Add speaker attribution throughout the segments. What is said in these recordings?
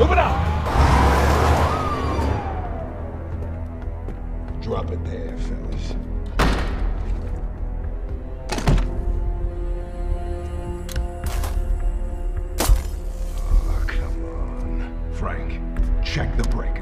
Speaker 1: Move it out! Drop it there, fellas. Oh, come on. Frank, check the breaker.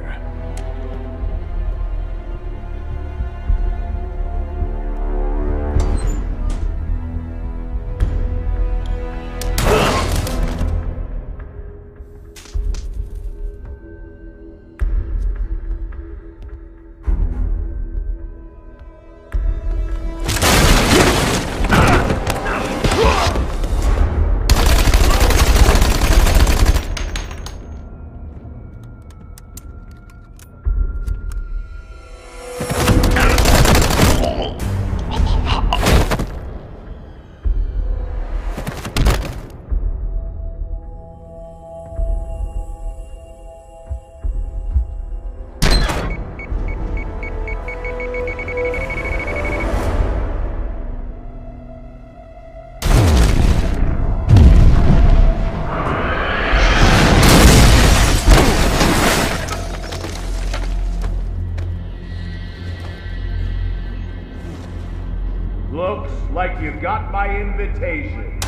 Speaker 2: Looks like you got my invitation.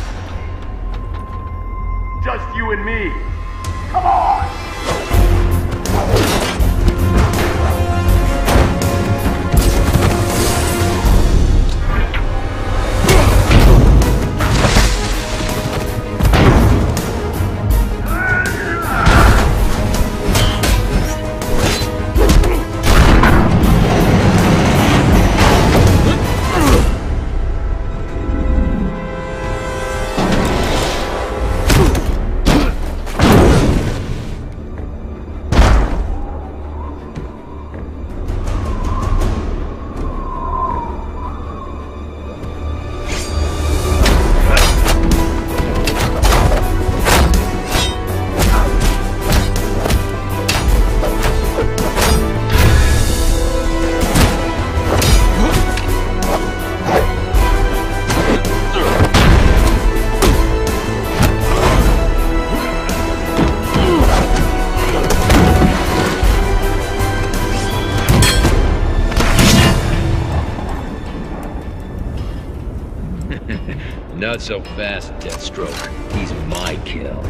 Speaker 2: Just you and me. Come on!
Speaker 3: Not so fast, Deathstroke. He's my kill.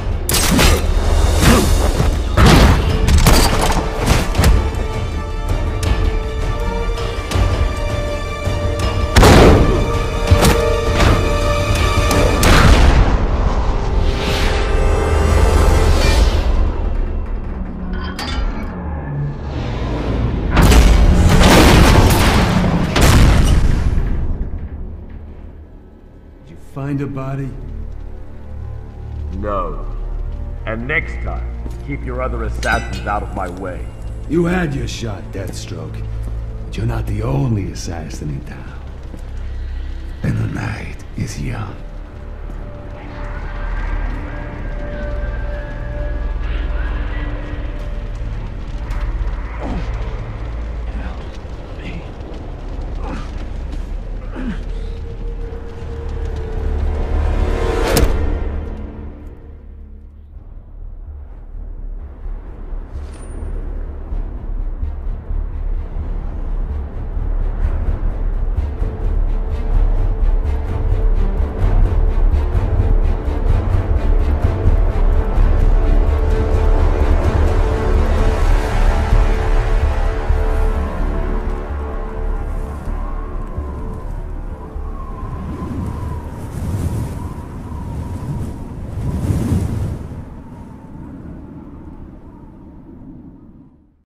Speaker 4: Find a body?
Speaker 2: No. And next time, keep your other assassins out of my way.
Speaker 4: You had your shot, Deathstroke. But you're not the only assassin in town. And the night is young.